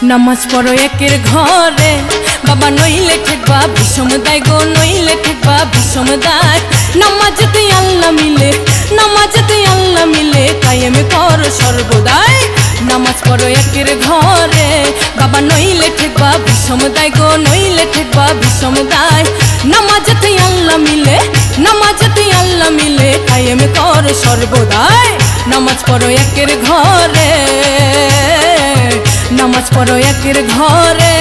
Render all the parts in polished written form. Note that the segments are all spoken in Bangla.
নামাজ পড়ো একের ঘরে বাবা নইলে ঠেকবা বিষম দায় গো নইলে ঠেকবা বিষম দায় নামাজতে আল্লাহ মিলে নামাজতে আল্লাহ মিলে কায়েম করো সর্বদাই নামাজ পড়ো একের ঘরে বাবা নইলে ঠেকবা বিষম দায় গো নইলে ঠেকবা বিষম দায় নামাজতে আল্লাহ মিলে নামাজতে আল্লাহ মিলে কায়েম করো সর্বদাই নামাজ পড়ো একের ঘরে নামাজ পড়ো একের ঘরে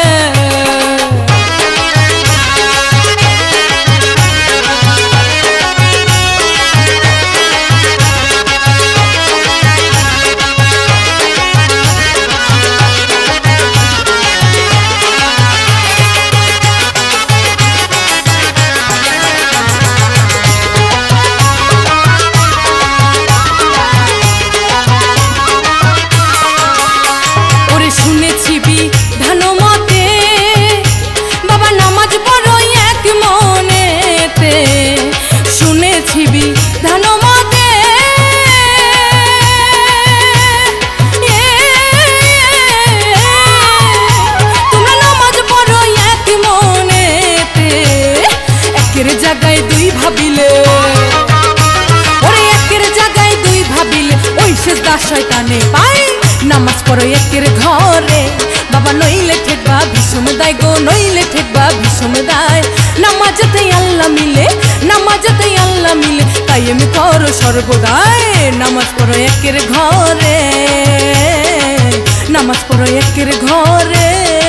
শয়তানে পাই নামাজ পড়ো একের ঘরে বাবা নইলে ঠেকবা বিষম দায় গো নইলে ঠেকবা বিষম দায় নামাজতে আল্লাহ মিলে নামাজতে আল্লাহ মিলে কায়েম করো সর্বদাই নামাজ পড়ো একের ঘরে নামাজ পড়ো একের ঘরে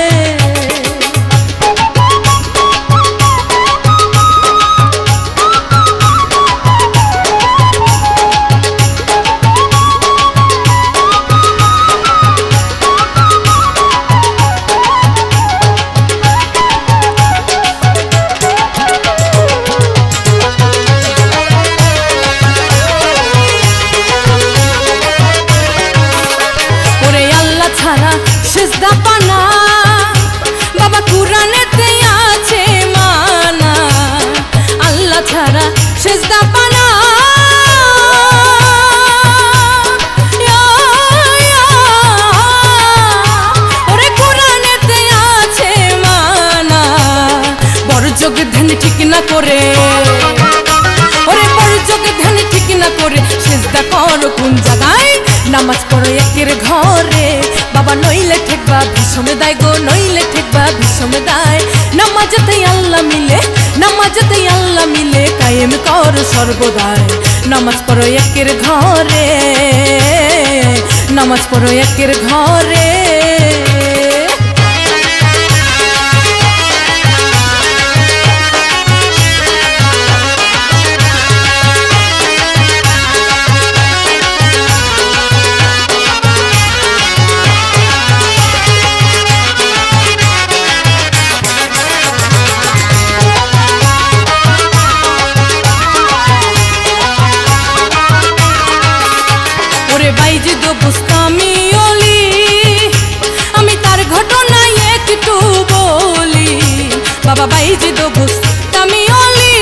সেজদা পানা বাবা কুরআনেতে আছে মানা আল্লাহ ছাড়া সেজদা পানা ওরে কুরআনেতে আছে মানা বড় যোগ ধ্যান ঠিক না করে ওরে বড় যোগ ধ্যান ঠিক না করে সেজদা করো কোন জায়গায় নামাজ পড়ো একের ঘরে বাবা নইলে ঠেকবা বিষম দায় গো নইলে ঠেকবা বিষম দায় নামাজতে আল্লাহ মিলে নামাজতে আল্লাহ মিলে কায়েম করো সর্বদাই নামাজ পড়ো একের ঘরে নামাজ পড়ো একের ঘরে বাইজিদ বুস্তামি ওলি আমি তার ঘটনা একটু বলি বাবা বাইজিদ বুস্তামি ওলি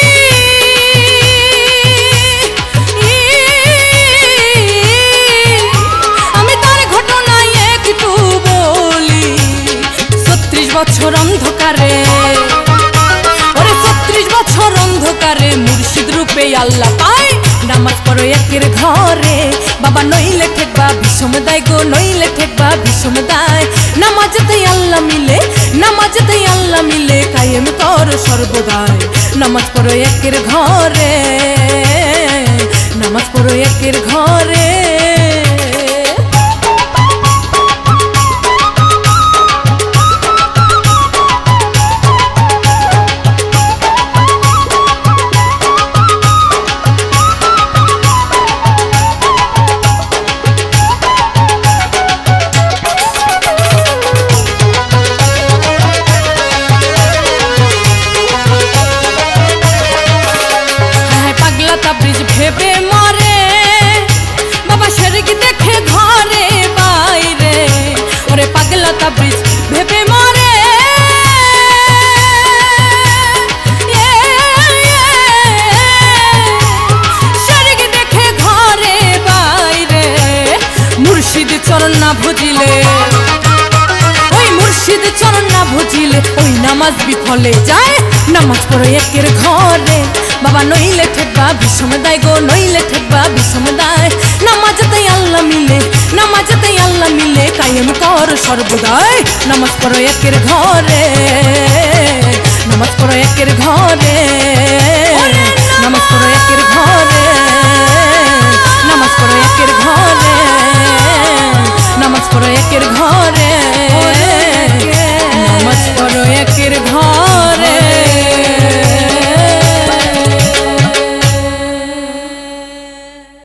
আমি তার ঘটনা একটু বলি 36 বছর অন্ধকারে ওরে 36 বছর অন্ধকারে মুর্শিদ রূপে আল্লাহ পায় নামাজ পড়ো একের ঘরে বাবা নইলে ঠেকবা বিষম দায় গো নইলে ঠেকবা বিষম দায় নামাজতে আল্লাহ মিলে নামাজতে আল্লাহ মিলে কায়েম করো সর্বদাই নামাজ পড়ো একের ঘরে নামাজ পড়ো একের ঘরে ভেবে মরে বাবা শরীক দেখে ঘরে বাইরে ওরে পাগলা তাবরিজ ভেবে মরে শরীক দেখে ঘরে বাইরে মুর্শিদ চরণ না ভুজিলে চরণ না বুঝিলে ওই নামাজ বিফলে যায়। নামাজ পড়ো একের ঘরে বাবা নইলে ঠেকবা বিষম দায় গো, নইলে ঠেকবা বিষম দায়। নামাজেতে আল্লাহ মিলে, নামাজেতে আল্লাহ মিলে কায়েম কর সর্বদাই। নামাজ পড়ো একের ঘরে, নামাজ পড়ো একের ঘরে, নামাজ পড়ো একের ঘরে, নামাজ পড়ো একের ঘরে, নামাজ পড়ো একের ঘরে।